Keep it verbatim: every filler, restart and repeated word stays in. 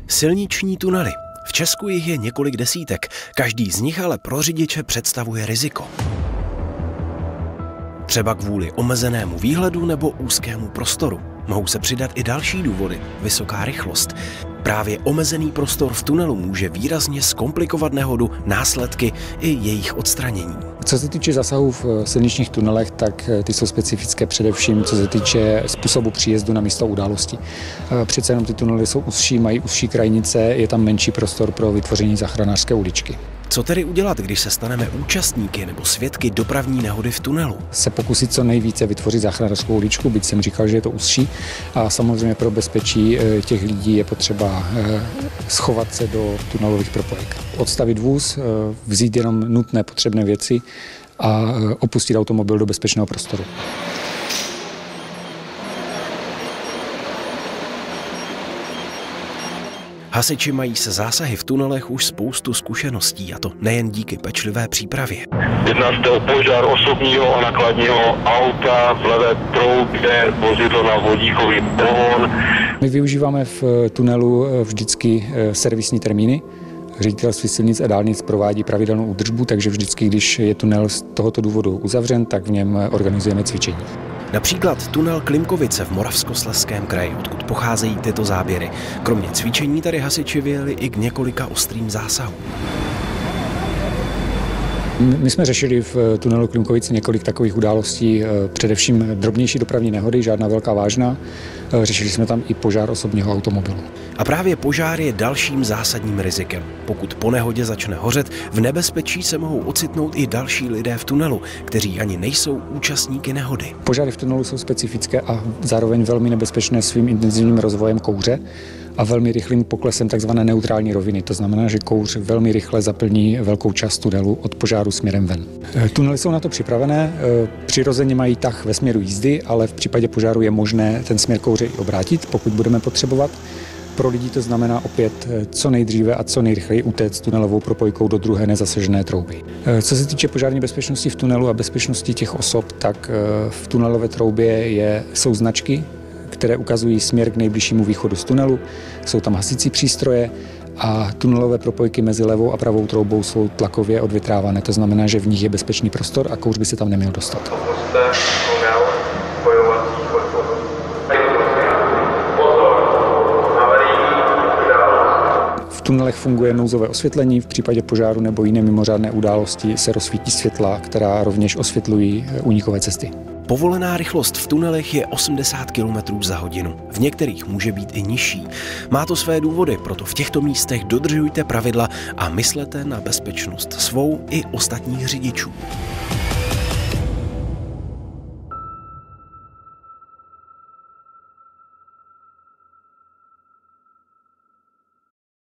Silniční tunely. V Česku jich je několik desítek, každý z nich ale pro řidiče představuje riziko. Třeba kvůli omezenému výhledu nebo úzkému prostoru. Mohou se přidat i další důvody, vysoká rychlost. Právě omezený prostor v tunelu může výrazně zkomplikovat nehodu, následky i jejich odstranění. Co se týče zasahů v silničních tunelech, tak ty jsou specifické především, co se týče způsobu příjezdu na místo události. Přece jenom ty tunely jsou užší, mají užší krajnice, je tam menší prostor pro vytvoření záchranářské uličky. Co tedy udělat, když se staneme účastníky nebo svědky dopravní nehody v tunelu? Se pokusit co nejvíce vytvořit záchranářskou uličku, byť jsem říkal, že je to užší. A samozřejmě pro bezpečí těch lidí je potřeba schovat se do tunelových propojek. Odstavit vůz, vzít jenom nutné potřebné věci a opustit automobil do bezpečného prostoru. Hasiči mají se zásahy v tunelech už spoustu zkušeností, a to nejen díky pečlivé přípravě. Jedná se o požár osobního a nakladního auta v levé troubě, vozidlo na vodíkový pohon. My využíváme v tunelu vždycky servisní termíny. Ředitelství silnic a dálnic provádí pravidelnou údržbu, takže vždycky, když je tunel z tohoto důvodu uzavřen, tak v něm organizujeme cvičení. Například tunel Klimkovice v Moravskoslezském kraji, odkud pocházejí tyto záběry. Kromě cvičení tady hasiči vyjeli i k několika ostrým zásahům. My jsme řešili v tunelu Klimkovice několik takových událostí, především drobnější dopravní nehody, žádná velká vážná. Řešili jsme tam i požár osobního automobilu. A právě požár je dalším zásadním rizikem. Pokud po nehodě začne hořet, v nebezpečí se mohou ocitnout i další lidé v tunelu, kteří ani nejsou účastníky nehody. Požáry v tunelu jsou specifické a zároveň velmi nebezpečné svým intenzivním rozvojem kouře a velmi rychlým poklesem tzv. Neutrální roviny. To znamená, že kouř velmi rychle zaplní velkou část tunelu od požáru směrem ven. Tunely jsou na to připravené, přirozeně mají tah ve směru jízdy, ale v případě požáru je možné ten směr kouře i obrátit, pokud budeme potřebovat. Pro lidi to znamená opět co nejdříve a co nejrychleji utéct tunelovou propojkou do druhé nezasažené trouby. Co se týče požární bezpečnosti v tunelu a bezpečnosti těch osob, tak v tunelové troubě je, jsou značky, které ukazují směr k nejbližšímu východu z tunelu. Jsou tam hasicí přístroje a tunelové propojky mezi levou a pravou troubou jsou tlakově odvětrávané. To znamená, že v nich je bezpečný prostor a kouř by se tam neměl dostat. V tunelech funguje nouzové osvětlení, v případě požáru nebo jiné mimořádné události se rozsvítí světla, která rovněž osvětlují únikové cesty. Povolená rychlost v tunelech je osmdesát kilometrů za hodinu. V některých může být i nižší. Má to své důvody, proto v těchto místech dodržujte pravidla a myslete na bezpečnost svou i ostatních řidičů.